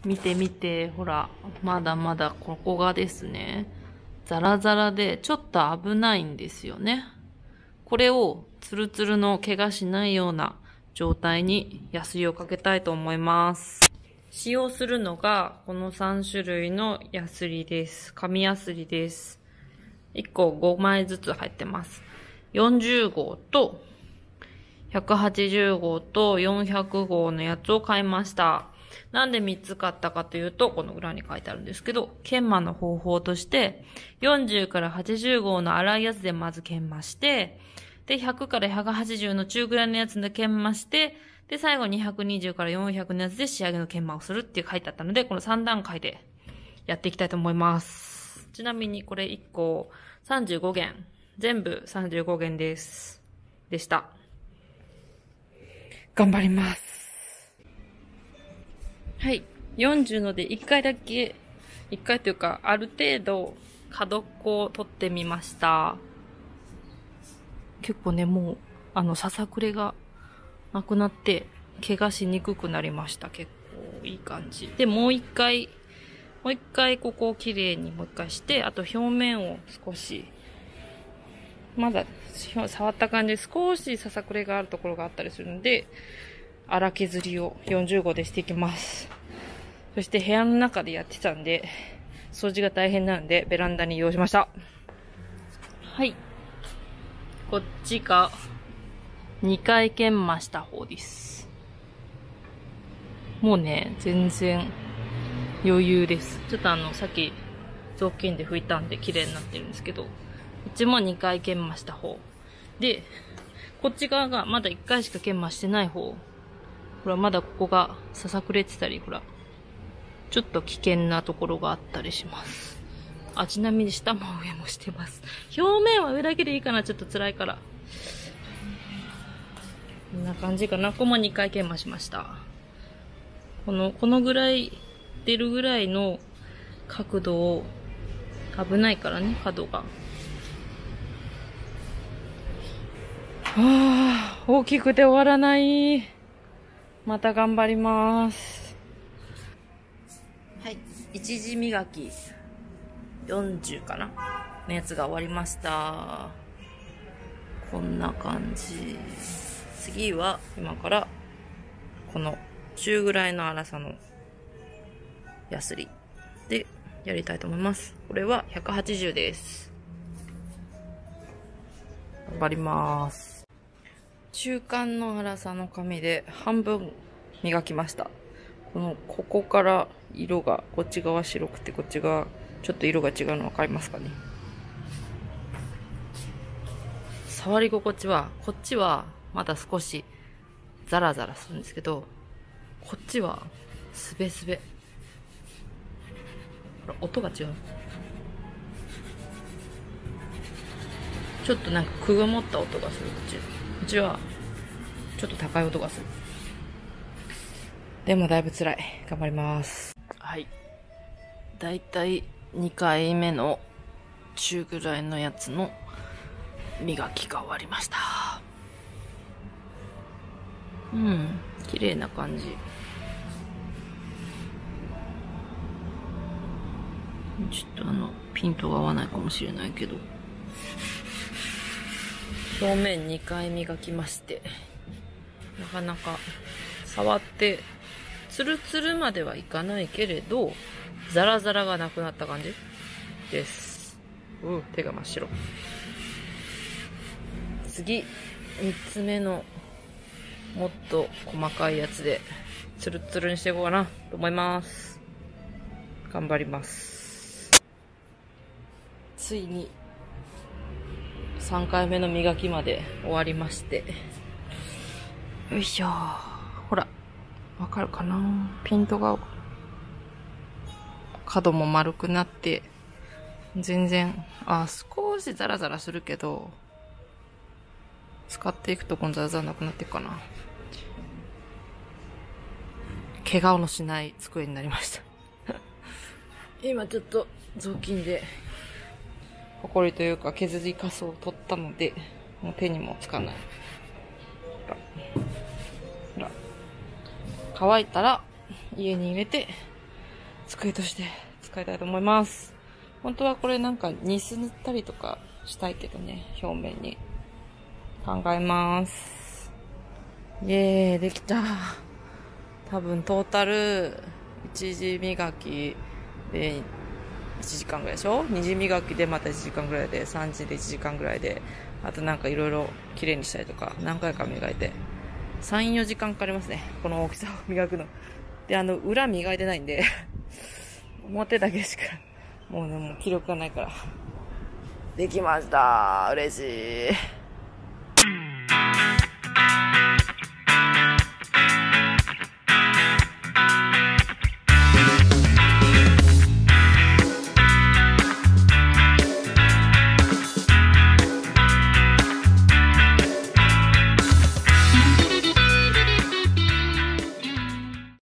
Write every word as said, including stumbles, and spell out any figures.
見て見て、ほら、まだまだここがですね、ザラザラでちょっと危ないんですよね。これをツルツルの怪我しないような状態にヤスリをかけたいと思います。使用するのがこのさん種類のヤスリです。紙ヤスリです。いっこごまいずつ入ってます。よんじゅうごうとひゃくはちじゅうごうとよんひゃくごうのやつを買いました。なんでみっつ買ったかというと、この裏に書いてあるんですけど、研磨の方法として、よんじゅうからはちじゅうごうの粗いやつでまず研磨して、で、ひゃくからひゃくはちじゅうの中ぐらいのやつで研磨して、で、最後にひゃくにじゅうからよんひゃくのやつで仕上げの研磨をするっていう書いてあったので、このさんだんかいでやっていきたいと思います。ちなみにこれいっこさんじゅうごげん。全部さんじゅうごげんです。でした。頑張ります。はい。よんじゅうのでいっかいだけ、いっかいというか、ある程度、角っこを取ってみました。結構ね、もう、あの、ささくれがなくなって、怪我しにくくなりました。結構いい感じ。で、もう一回、もう一回ここをきれいにもう一回して、あと表面を少し、まだ触った感じで少しささくれがあるところがあったりするので、粗削りをよんじゅうごでしていきます。そして部屋の中でやってたんで、掃除が大変なんでベランダに移動しました。はい。こっちがにかい研磨した方です。もうね、全然余裕です。ちょっとあの、さっき雑巾で拭いたんで綺麗になってるんですけど、こっちもにかい研磨した方。で、こっち側がまだいっかいしか研磨してない方。ほら、まだここがささくれてたり、ほら、ちょっと危険なところがあったりします。あ、ちなみに下も上もしてます。表面は上だけでいいかな、ちょっと辛いから。こんな感じかな。ここもにかい研磨しました。この、このぐらい、出るぐらいの角度を、危ないからね、角が。はぁ、大きくて終わらない。また頑張ります。はい。一時磨きよんじゅうかなのやつが終わりました。こんな感じ。次は今からこの中ぐらいの粗さのヤスリでやりたいと思います。これはひゃくはちじゅうです。頑張ります。中間の粗さの紙で半分磨きました。この、ここから色が、こっち側白くて、こっち側ちょっと色が違うの分かりますかね。触り心地は、こっちはまだ少しザラザラするんですけど、こっちはスベスベ。ほら、音が違う。ちょっとなんかくぐもった音がする、こっち。うちは、ちょっと高い音がする。でもだいぶ辛い。頑張ります。はい。だいたいにかいめの中ぐらいのやつの磨きが終わりました。うん。綺麗な感じ。ちょっとあの、ピントが合わないかもしれないけど。表面にかい磨きまして、なかなか触って、ツルツルまではいかないけれど、ザラザラがなくなった感じです。う手が真っ白。次、みっつめの、もっと細かいやつで、ツルツルにしていこうかなと思います。頑張ります。ついに、さんかいめの磨きまで終わりまして。よいしょ。ほら。わかるかな？ピントが、角も丸くなって、全然、あ、少しザラザラするけど、使っていくとこのザラザラなくなっていくかな。怪我のしない机になりました。今ちょっと雑巾で、ほこりというか削りカスを取ったので、もう手にもつかない。ほら。ほら。乾いたら家に入れて机として使いたいと思います。本当はこれなんかニス塗ったりとかしたいけどね、表面に。考えます。イエーイ、できた。多分トータル一時磨きでいちじかんぐらいでしょ？二次磨きでまたいちじかんぐらいで、三次でいちじかんぐらいで、あとなんかいろいろ綺麗にしたりとか、何回か磨いて、さん、よじかんかかりますね。この大きさを磨くの。で、あの、裏磨いてないんで、表だけしか、もうね、もう気力がないから。できました。嬉しい。